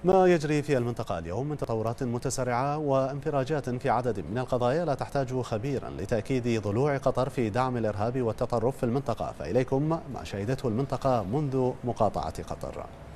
ما يجري في المنطقة اليوم من تطورات متسارعة وانفراجات في عدد من القضايا لا تحتاج خبيرا لتأكيد ضلوع قطر في دعم الإرهاب والتطرف في المنطقة، فإليكم ما شهدته المنطقة منذ مقاطعة قطر.